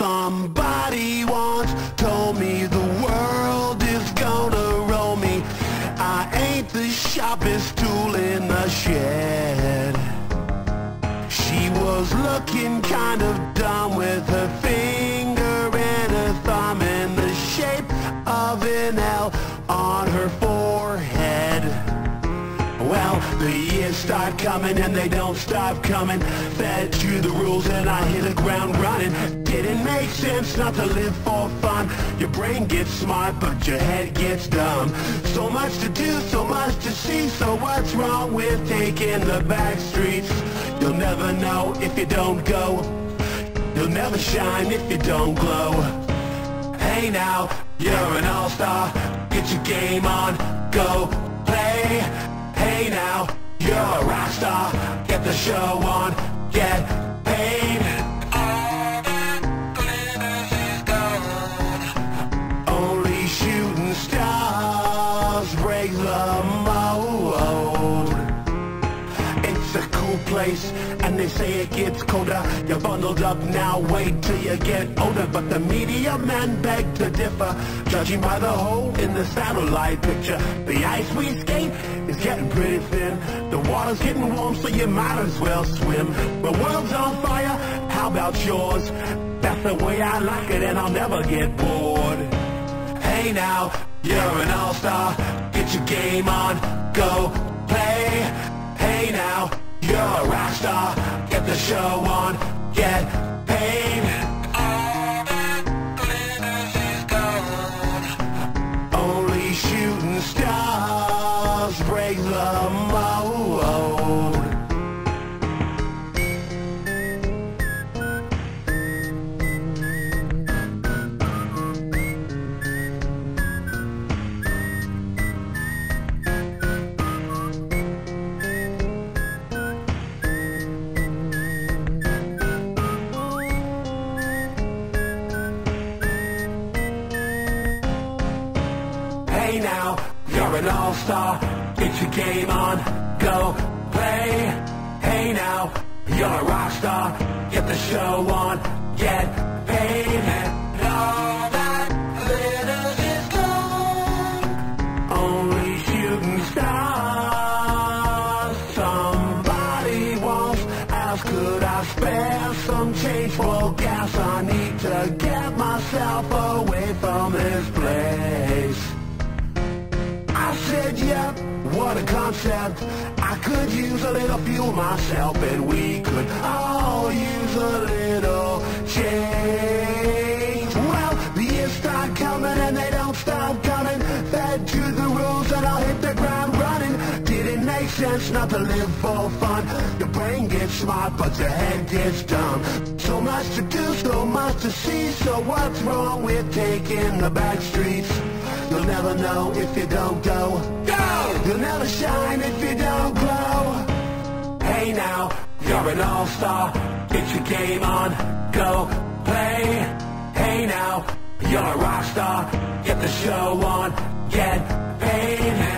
Somebody once told me the world is gonna roll me. I ain't the sharpest tool in the shed. She was looking kind of dumb with her finger and her thumb in the shape of an L on her forehead. Well, the years start coming and they don't stop coming. Fed to the rules and I hit the ground running. Didn't make sense not to live for fun. Your brain gets smart but your head gets dumb. So much to do, so much to see. So what's wrong with taking the back streets? You'll never know if you don't go. You'll never shine if you don't glow. Hey now, you're an all-star. Get your game on, go play. Hey now, you're a rock star. Get the show on, get paid. All that glitters is gold. Only shooting stars break the mold. It's a cool place, and they say it gets colder. You're bundled up now, wait till you get older. But the media men beg to differ, judging by the hole in the satellite picture. The ice we skate is getting pretty thin. The water's getting warm, so you might as well swim. The world's on fire, how about yours? That's the way I like it, and I'll never get bored. Hey now, you're an all-star. Get your game on, go play. Hey now, you're a rock star. Get the show on, get paid. All that glitters is gold. Only shooting stars break the mold. Hey now, you're an all-star. Get your game on, go play. Hey now, you're a rock star. Get the show on, get paid. And all that glitters is gold. Only shooting stars. Somebody once asked, could I spare some change for gas? I need to get myself away from this place. I said, yep, what a concept. I could use a little fuel myself, and we could all use a little change. Well, the years start coming and they don't stop coming. Fed to the rules and I'll hit the ground running. Didn't make sense not to live for fun. Your brain gets smart but your head gets dumb. So much to do, so much to see. So what's wrong with taking the back streets? You'll never know if you don't go. Go! You'll never shine if you don't glow. Hey now, you're an all-star. Get your game on, go play. Hey now, you're a rock star. Get the show on, get paid.